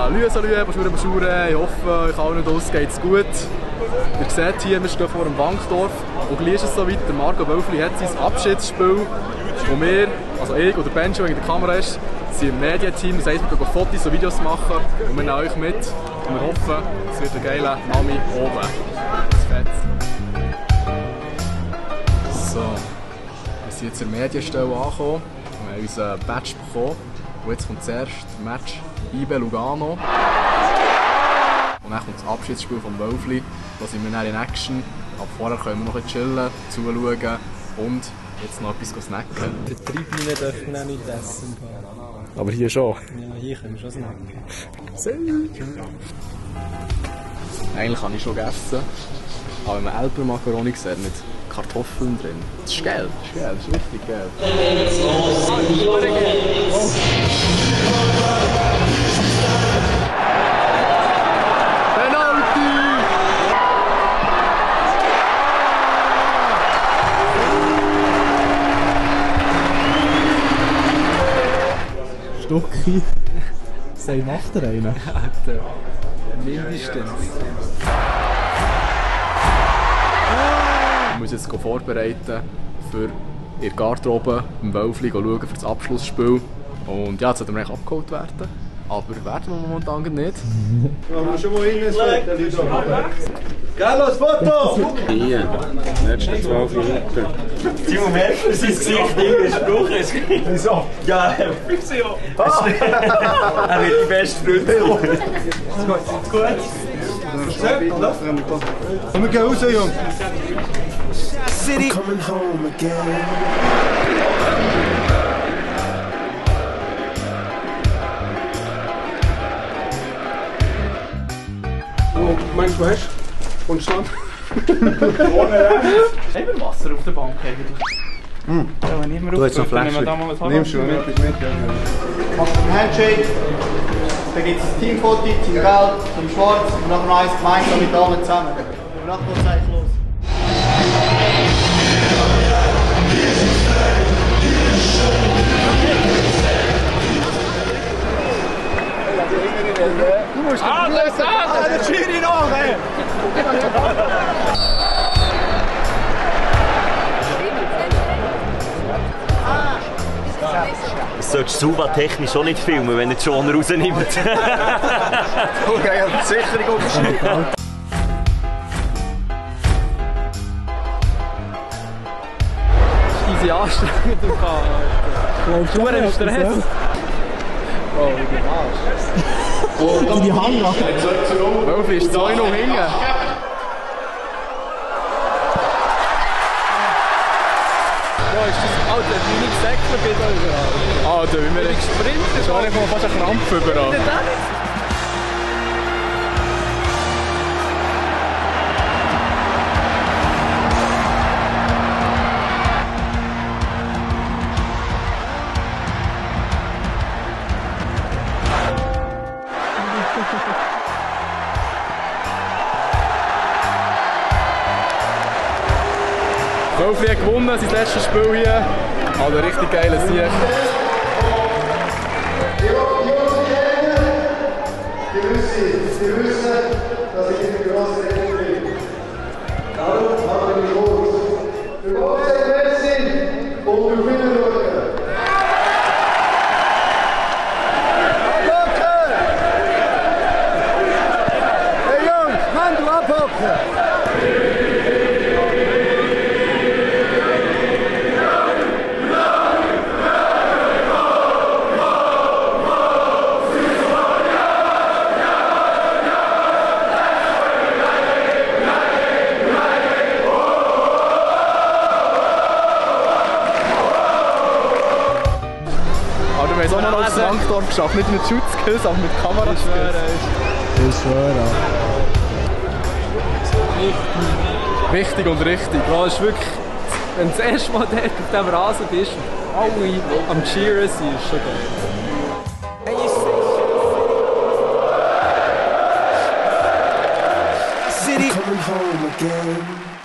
Salü, bonjour. Ich hoffe, euch allen draussen geht es gut. Ihr seht hier, wir stehen vor dem Wankdorf. Und gleich ist es so weit, der Marco Wölfli hat sein Abschiedsspiel. Und wir, also ich oder Benjo, der in der Kamera ist, sind im Medienteam. Das heisst, wir gehen Fotos und Videos machen. Und wir nehmen euch mit. Und wir hoffen, es wird ein geiler Nami oben. Das ist fett. So, wir sind jetzt in der Medienstelle angekommen. Wir haben unseren Badge bekommen. Und jetzt kommt zuerst das Match IB Lugano. Und dann kommt das Abschiedsspiel vom Wölfli. Da sind wir dann in Action. Aber vorher können wir noch chillen, zuschauen und jetzt noch etwas snacken. Die Tribüne dürfen wir auch nicht essen. Aber hier schon? Ja, hier können wir schon snacken. Sehr gut. Eigentlich habe ich schon gegessen. Aber wenn man Elber Macaroni sieht, mit Kartoffeln drin. Das ist geil, das ist richtig geil. Penalty! Stocki. Sei macht er einen? Alter, mindestens. Ich muss jetzt vorbereiten für ihr Garderobe im Wölfli schauen für das Abschlussspiel. Und ja, jetzt sollten wir eigentlich abgeholt werden. Aber werden wir momentan nicht. Machen wir schon mal hin, es wird Carlos, Foto! Hier, letzte 12 Minuten. Simon merkt, dass sein Gesicht immer Spruch ist. Wieso? Ja, wieso? Er wird die beste Freunde. Ist gut. Komm, wir gehen raus, Junge. City. Coming home again. Meinst du, hast du? Und stand? Haben wir Wasser auf der Bank eigentlich? Ja, wenn ich mir Du hast noch Flaschen. Nimmst du mit? Machst du einen Handshake. Dann gibt es ein Teamfoto, Team Gelb, Team Schwarz und nachher noch eins gemeinsam mit allen zusammen. Und nachher geht es eigentlich los. Du musst der Schiri noch, ey! Das solltest du Suva technisch auch nicht filmen, wenn er die Schoner rausnimmt. Okay, ja, die Sicherung aufgeschrieben. Easy anstrengend im Fall. Du hast Stress. Oh, wie du Arsch. In die Hand machen. Wölfli ist 2 noch hinten. Ja, ist das Alter, wie ich gesagt bin da überall. Alter, wie wir Sprinter schon mal fast einen Krampf überall. Wölfli hat gewonnen, sein letztes Spiel hier. Also richtig geiles Sieg. Die wissen, dass ich in der großen Rechnung bin. Darum machen wir los. Wir wollen sehr sind und wir gewinnen schauen. Abhocken! Hey Jungs, Mann, du abhocken! Aber wir haben es auch noch als Wankdorf geschafft. Nicht mit Shoot-Skills, aber mit Kameraskills. Ich schwöre. Wichtig und richtig. Ja, es ist wirklich, wenn du das erste Mal dort auf diesem Rasen bist, alle am Cheeren sind, ist schon geil. City. Coming home again.